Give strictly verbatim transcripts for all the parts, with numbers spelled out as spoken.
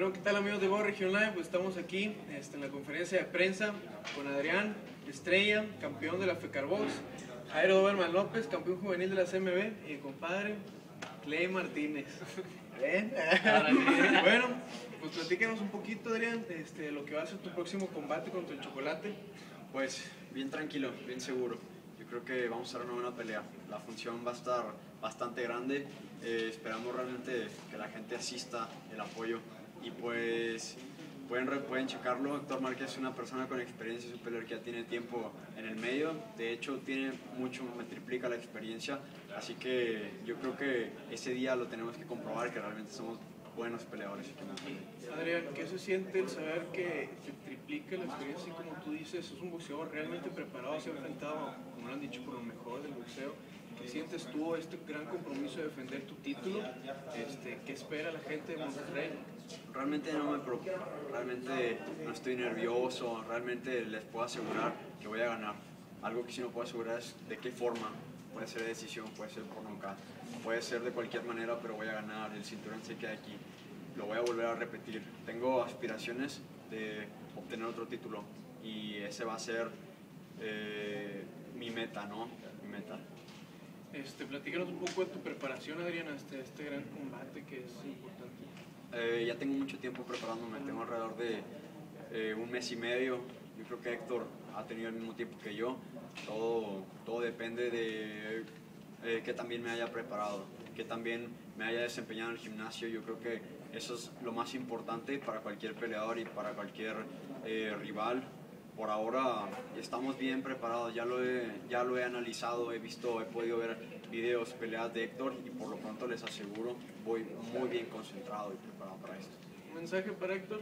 Bueno, ¿qué tal amigos de Box Region Live? Pues estamos aquí este, en la conferencia de prensa con Adrián Estrella, campeón de la FECARBOX, Jairo Doberman López, campeón juvenil de la C M B, y compadre Clay Martínez. ¿Ven? Bueno, pues platícanos un poquito, Adrián, este, lo que va a ser tu próximo combate contra el Chocolate. Pues bien tranquilo, bien seguro. Yo creo que vamos a dar una buena pelea. La función va a estar bastante grande. Eh, esperamos realmente que la gente asista, el apoyo. Y pues pueden, pueden checarlo. Héctor Márquez es una persona con experiencia, es un peleador que ya tiene tiempo en el medio. De hecho, tiene mucho, me triplica la experiencia. Así que yo creo que ese día lo tenemos que comprobar, que realmente somos buenos peleadores. Adrián, ¿qué se siente el saber que se triplica la experiencia? Y como tú dices, es un boxeador realmente preparado, se ha enfrentado, como lo han dicho, con lo mejor del boxeo. ¿Qué sientes tú este gran compromiso de defender tu título? Este, ¿Qué espera la gente de Monterrey? Realmente no me preocupa, realmente no estoy nervioso, realmente les puedo asegurar que voy a ganar. Algo que sí no puedo asegurar es de qué forma. Puede ser de decisión, puede ser por nocaut, puede ser de cualquier manera, pero voy a ganar, el cinturón se queda aquí. Lo voy a volver a repetir. Tengo aspiraciones de obtener otro título y ese va a ser eh, mi meta, ¿no? Mi meta. Este, platícanos un poco de tu preparación, Adrián, hasta este gran combate que es importante. Eh, ya tengo mucho tiempo preparándome, tengo alrededor de eh, un mes y medio. Yo creo que Héctor ha tenido el mismo tiempo que yo. Todo, todo depende de eh, que también me haya preparado, que también me haya desempeñado en el gimnasio. Yo creo que eso es lo más importante para cualquier peleador y para cualquier eh, rival. Por ahora estamos bien preparados, ya lo, he, ya lo he analizado, he visto, he podido ver videos, peleas de Héctor y por lo pronto les aseguro, voy muy bien concentrado y preparado para esto. ¿Un mensaje para Héctor?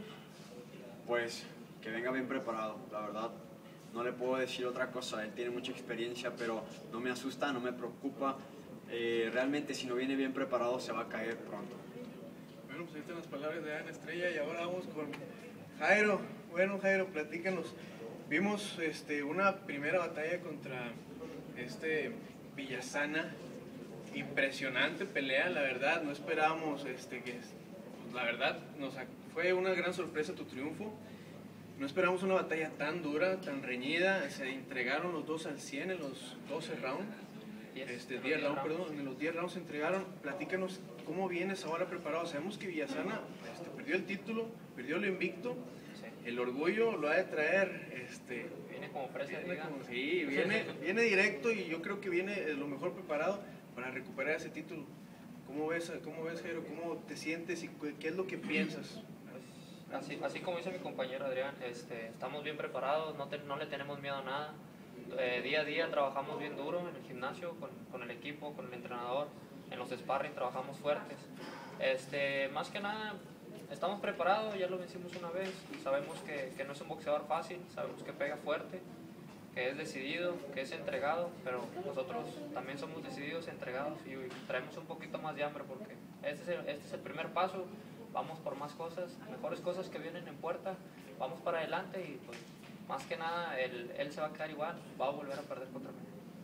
Pues que venga bien preparado, la verdad. No le puedo decir otra cosa, él tiene mucha experiencia, pero no me asusta, no me preocupa. Eh, realmente si no viene bien preparado se va a caer pronto. Bueno, pues ahí están las palabras de Adrián Estrella y ahora vamos con Jairo. Bueno, Jairo, platícanos. Vimos este, una primera batalla contra este Villasana. Impresionante pelea, la verdad. No esperábamos este, que, pues, la verdad, nos, fue una gran sorpresa tu triunfo. No esperamos una batalla tan dura, tan reñida. Se entregaron los dos al cien en los doce rounds. Este, diez rounds, perdón, en los diez rounds se entregaron. Platícanos cómo vienes ahora preparado. Sabemos que Villasana este, perdió el título, perdió el invicto. Sí. El orgullo lo ha de traer. Este, viene como fresa, viene como, sí, viene, viene directo y yo creo que viene lo mejor preparado para recuperar ese título. ¿Cómo ves, cómo ves, Jairo? ¿Cómo te sientes y qué es lo que piensas? Así, así como dice mi compañero Adrián, este, estamos bien preparados, no, te, no le tenemos miedo a nada. Eh, día a día trabajamos bien duro en el gimnasio, con, con el equipo, con el entrenador, en los sparring trabajamos fuertes. Este, más que nada, estamos preparados, ya lo vencimos una vez, sabemos que, que no es un boxeador fácil, sabemos que pega fuerte, que es decidido, que es entregado, pero nosotros también somos decididos, entregados y, y traemos un poquito más de hambre porque este es el, este es el primer paso. Vamos por más cosas, mejores cosas que vienen en puerta, vamos para adelante y pues más que nada él, él se va a quedar igual, va a volver a perder contra mí.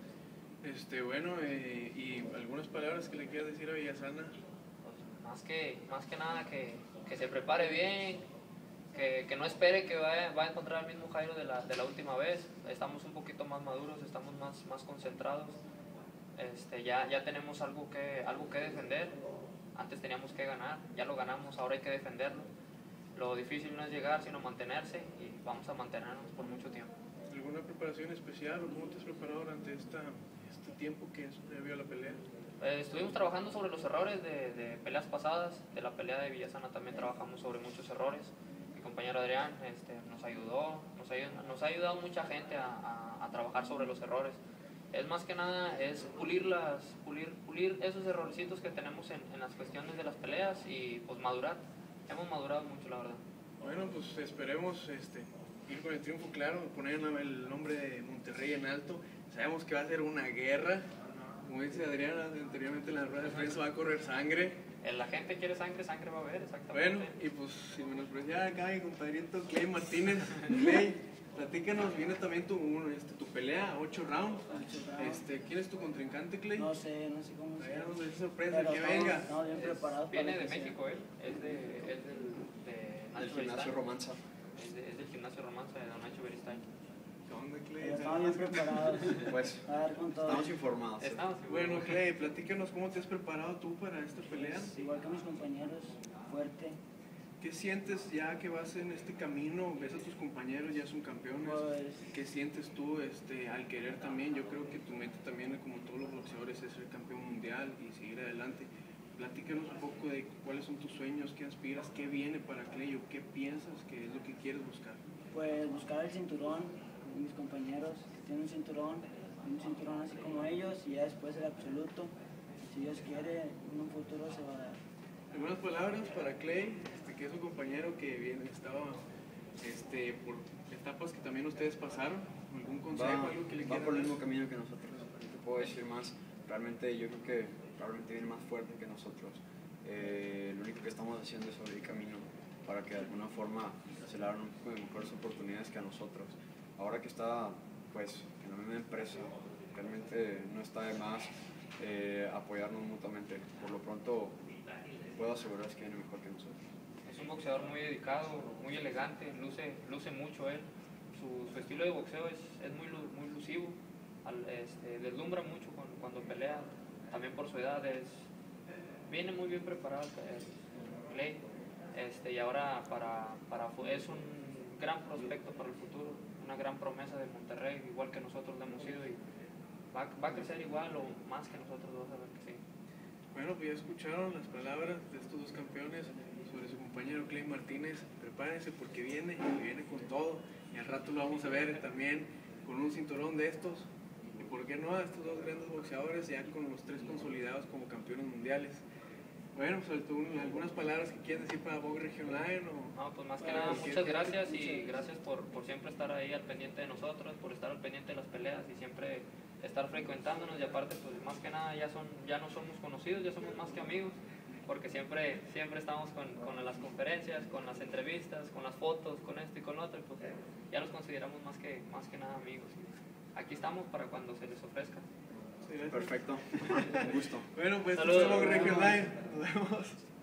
Este, bueno, eh, y algunas palabras que le quieras decir a Villasana. Pues, más, que, más que nada que, que se prepare bien, que, que no espere que vaya, va a encontrar el mismo Jairo de la, de la última vez. Estamos un poquito más maduros, estamos más, más concentrados, este, ya, ya tenemos algo que, algo que defender. Antes teníamos que ganar, ya lo ganamos, ahora hay que defenderlo. Lo difícil no es llegar, sino mantenerse y vamos a mantenernos por mucho tiempo. ¿Alguna preparación especial o cómo te has preparado durante esta, este tiempo que es previo a la pelea? Eh, estuvimos trabajando sobre los errores de, de peleas pasadas, de la pelea de Villasana también trabajamos sobre muchos errores. Mi compañero Adrián este, nos ayudó, nos, ayud, nos ha ayudado mucha gente a, a, a trabajar sobre los errores. Es más que nada es pulir las pulir pulir esos errorcitos que tenemos en, en las cuestiones de las peleas y pues madurar. Hemos madurado mucho, la verdad. Bueno, pues esperemos este, ir con el triunfo claro, poner el nombre de Monterrey en alto. Sabemos que va a ser una guerra, como dice Adriana anteriormente en la rueda de prensa, va a correr sangre. La gente quiere sangre, sangre va a haber, exactamente. Bueno, y pues si menospreciar acá mi compadrito Clay Martínez, Clay, platícanos, viene también tu, este, tu pelea, ocho rounds. Este, ¿quién es tu contrincante, Clay? No sé, no sé cómo se llama. Es sorpresa Pero que estamos, venga. No, bien preparado. Viene de México, él, es, de, es del, de Del Nacho gimnasio Beristain. Romanza. Es, de- es del gimnasio Romanza de Don Nacho Beristain. ¿Qué onda, Clay? Pero estamos bien preparados. Pues, A ver con todo. estamos informados. ¿eh? Estamos Bueno, Clay, platícanos cómo te has preparado tú para esta pelea. Igual que mis compañeros, fuerte. ¿Qué sientes ya que vas en este camino? ¿Ves a tus compañeros ya son campeones? Pues, ¿Qué sientes tú este, al querer también? Yo creo que tu meta también, como todos los boxeadores, es ser campeón mundial y seguir adelante. Platícanos un poco de cuáles son tus sueños, qué aspiras, qué viene para Clay o qué piensas que es lo que quieres buscar. pues buscar el cinturón de mis compañeros que tienen un cinturón, un cinturón así como ellos y ya después el absoluto. Si Dios quiere, en un futuro se va a dar. Algunas palabras para Clay, este, que es un compañero que bien estaba este, por etapas que también ustedes pasaron. ¿Algún consejo, Va, algo que le va quieran por el dar? mismo camino que nosotros. No te puedo decir más. Realmente yo creo que probablemente viene más fuerte que nosotros. Eh, lo único que estamos haciendo es abrir camino para que de alguna forma se le abran un poco de mejores oportunidades que a nosotros. Ahora que está pues en la misma empresa, realmente no está de más eh, apoyarnos mutuamente. Por lo pronto puedo asegurarles que viene mejor que nosotros. Es un boxeador muy dedicado, muy elegante, luce, luce mucho él. Su, su estilo de boxeo es, es muy, lu- muy lucivo, al- este, deslumbra mucho cuando, cuando pelea, también por su edad. Es, viene muy bien preparado el Clay, este, y ahora para, para, fu- es un gran prospecto para el futuro, una gran promesa de Monterrey, igual que nosotros lo hemos sido, y va, va a crecer igual o más que nosotros, vas a ver que sí. Bueno, pues ya escucharon las palabras de estos dos campeones sobre su compañero Clay Martínez. Prepárense porque viene, y viene con todo. Y al rato lo vamos a ver también con un cinturón de estos. Y por qué no a estos dos grandes boxeadores ya con los tres consolidados como campeones mundiales. Bueno, pues ¿tú algunas palabras que quieras decir para Box Region Line o No, pues más que para nada, cualquier muchas gente? gracias y gracias por, por siempre estar ahí al pendiente de nosotros, por estar al pendiente de las peleas y siempre estar frecuentándonos y aparte pues más que nada ya, son, ya no somos conocidos, ya somos más que amigos, porque siempre, siempre estamos con, con las conferencias, con las entrevistas, con las fotos, con esto y con lo otro, y pues ya nos consideramos más que, más que nada amigos. Aquí estamos para cuando se les ofrezca. Sí, gracias. Perfecto. Un gusto. Bueno, pues esto Saludos. es Box Region Line. Nos vemos.